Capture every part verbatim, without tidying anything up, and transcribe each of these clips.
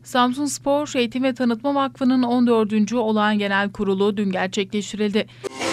Samsunspor Eğitim ve Tanıtma Vakfı'nın on dördüncü olağan genel kurulu dün gerçekleştirildi.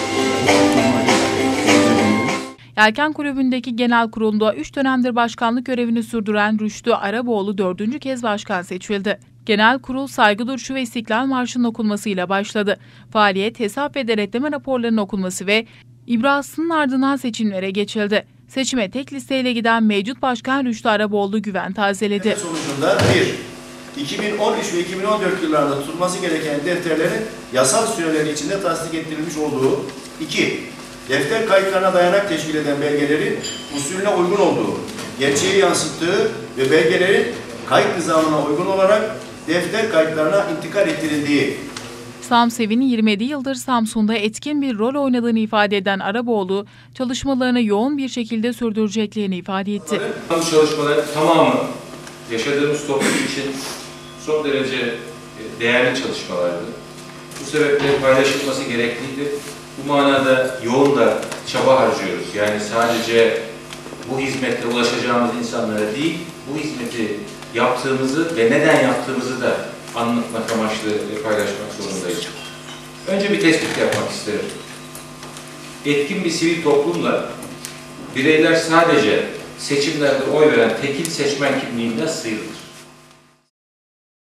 Yelken Kulübü'ndeki genel kurulda üç dönemdir başkanlık görevini sürdüren Rüştü Araboğlu dördüncü kez başkan seçildi. Genel kurul saygı duruşu ve İstiklal Marşı'nın okunmasıyla başladı. Faaliyet, hesap ve denetleme raporlarının okunması ve ibrasının ardından seçimlere geçildi. Seçime tek listeyle giden mevcut başkan Rüştü Araboğlu güven tazeledi. Sonucunda bir, iki bin on üç ve iki bin on dört yıllarında tutulması gereken defterlerin yasal süreleri içinde tasdik ettirilmiş olduğu, iki, defter kayıtlarına dayanak teşkil eden belgelerin usulüne uygun olduğu, gerçeği yansıttığı ve belgelerin kayıt nizamına uygun olarak defter kayıtlarına intikal ettirildiği. Samsev'in yirmi yedi yıldır Samsun'da etkin bir rol oynadığını ifade eden Araboğlu, çalışmalarını yoğun bir şekilde sürdüreceklerini ifade etti. Bu çalışmaların tamamı yaşadığımız toplum için son derece değerli çalışmalardı. Bu sebeple paylaşılması gerekliydi. Bu manada yoğun da çaba harcıyoruz. Yani sadece bu hizmete ulaşacağımız insanlara değil, bu hizmeti yaptığımızı ve neden yaptığımızı da anlatmak amaçlı paylaşmak zorundayız. Önce bir tespit yapmak isterim. Etkin bir sivil toplumla bireyler sadece seçimlerde oy veren tekil seçmen kimliğinden sıyrılır.